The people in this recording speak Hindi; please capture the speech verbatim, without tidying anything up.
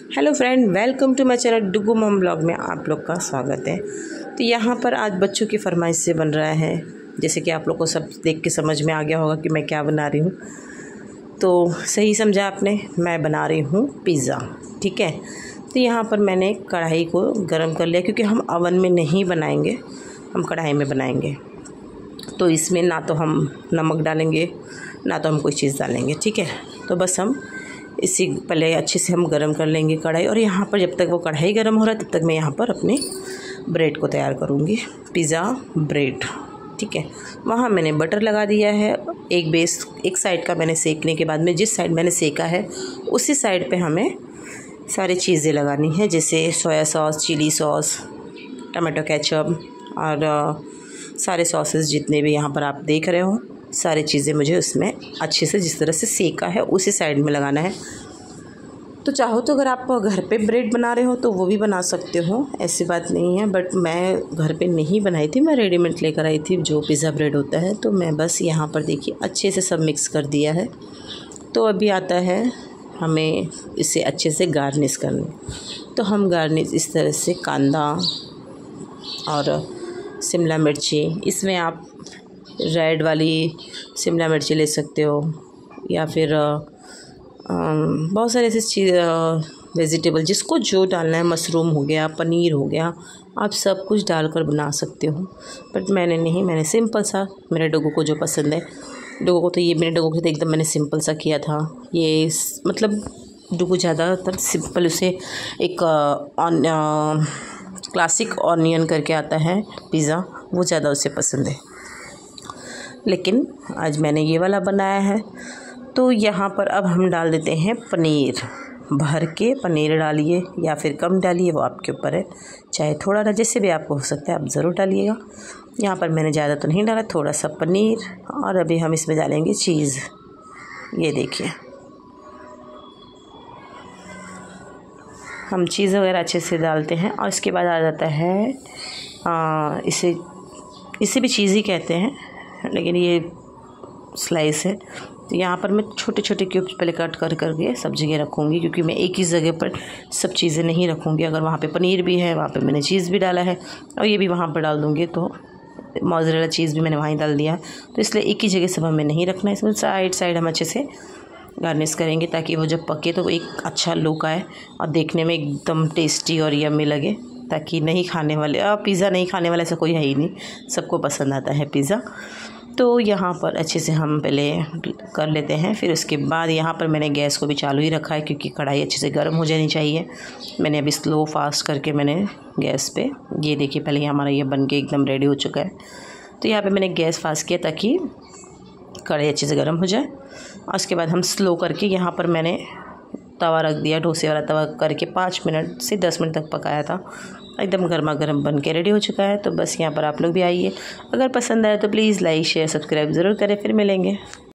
Hello friend, welcome to my channel डुगू मम ब्लॉग में आप लोग का स्वागत है। तो यहाँ पर आज बच्चों की फरमाइश से बन रहा है, जैसे कि आप लोग को सब देख के समझ में आ गया होगा कि मैं क्या बना रही हूँ। तो सही समझा आपने, मैं बना रही हूँ पिज़्ज़ा। ठीक है, तो यहाँ पर मैंने कढ़ाई को गर्म कर लिया, क्योंकि हम अवन में नहीं बनाएंगे, हम कढ़ाई में बनाएंगे। तो इसमें ना तो हम नमक डालेंगे ना तो हम कोई चीज़ डालेंगे। ठीक है, तो बस हम इसी पहले अच्छे से हम गरम कर लेंगे कढ़ाई। और यहाँ पर जब तक वो कढ़ाई गरम हो रहा है तब तक मैं यहाँ पर अपने ब्रेड को तैयार करूँगी, पिज़्ज़ा ब्रेड। ठीक है, वहाँ मैंने बटर लगा दिया है। एक बेस एक साइड का मैंने सेकने के बाद में जिस साइड मैंने सेका है उसी साइड पे हमें सारी चीज़ें लगानी है, जैसे soya sauce, chilli sauce, tomato ketchup और सारे सॉसेस जितने भी यहाँ पर आप देख रहे हो, सारी चीज़ें मुझे उसमें अच्छे से जिस तरह से सेका है उसी साइड में लगाना है। तो चाहो तो अगर आप घर पे ब्रेड बना रहे हो तो वो भी बना सकते हो, ऐसी बात नहीं है। बट मैं घर पे नहीं बनाई थी, मैं रेडीमेड लेकर आई थी जो पिज़्ज़ा ब्रेड होता है। तो मैं बस यहाँ पर देखिए अच्छे से सब मिक्स कर दिया है। तो अभी आता है हमें इसे अच्छे से गार्निश करने। तो हम गार्निश इस तरह से कांदा और शिमला मिर्ची, इसमें आप रेड वाली शिमला मिर्ची ले सकते हो, या फिर आ, बहुत सारे ऐसे चीज़ वेजिटेबल जिसको जो डालना है, मशरूम हो गया, पनीर हो गया, आप सब कुछ डालकर बना सकते हो। बट मैंने नहीं, मैंने सिंपल सा, मेरे डोगो को जो पसंद है, डोगो को तो ये मेरे डोगो के तो एकदम मैंने सिंपल सा किया था। ये मतलब डोगो ज़्यादातर सिंपल, उसे एक ऑन क्लासिक ऑनियन करके आता है पिज़्ज़ा, वो ज़्यादा उसे पसंद है। लेकिन आज मैंने ये वाला बनाया है। तो यहाँ पर अब हम डाल देते हैं पनीर, भर के पनीर डालिए या फिर कम डालिए, वो आपके ऊपर है, चाहे थोड़ा डाल, जैसे भी आपको हो सकता है आप ज़रूर डालिएगा। यहाँ पर मैंने ज़्यादा तो नहीं डाला, थोड़ा सा पनीर। और अभी हम इसमें डालेंगे चीज़, ये देखिए हम चीज़ वगैरह अच्छे से डालते हैं। और इसके बाद आ जाता है आ, इसे इसे भी चीज़ ही कहते हैं, लेकिन ये स्लाइस है। तो यहाँ पर मैं छोटे छोटे क्यूब्स पहले कट कर करके सब जगह रखूँगी, क्योंकि मैं एक ही जगह पर सब चीज़ें नहीं रखूँगी। अगर वहाँ पे पनीर भी है, वहाँ पे मैंने चीज़ भी डाला है, और ये भी वहाँ पर डाल दूँगी, तो मोज़रेला चीज़ भी मैंने वहीं डाल दिया। तो इसलिए एक ही जगह सब हमें नहीं रखना है, इसमें साइड साइड हम अच्छे से गार्निश करेंगे, ताकि वो जब पके तो एक अच्छा लुक आए और देखने में एकदम टेस्टी और यम्मी लगे, ताकि नहीं खाने वाले, अब पिज़्ज़ा नहीं खाने वाला ऐसा कोई है ही नहीं, सबको पसंद आता है पिज़्ज़ा। तो यहाँ पर अच्छे से हम पहले कर लेते हैं। फिर उसके बाद यहाँ पर मैंने गैस को भी चालू ही रखा है, क्योंकि कढ़ाई अच्छे से गर्म हो जानी चाहिए। मैंने अभी स्लो फास्ट करके मैंने गैस पे, ये देखिए पहले हमारा ये बन के एकदम रेडी हो चुका है। तो यहाँ पे मैंने गैस फास्ट किया ताकि कढ़ाई अच्छे से गर्म हो जाए। और उसके बाद हम स्लो करके यहाँ पर मैंने तवा रख दिया, डोसे वाला तवा करके पाँच मिनट से दस मिनट तक पकाया था। एकदम गर्मा गर्म बन के रेडी हो चुका है। तो बस यहाँ पर आप लोग भी आइए, अगर पसंद आए तो प्लीज़ लाइक शेयर सब्सक्राइब ज़रूर करें। फिर मिलेंगे।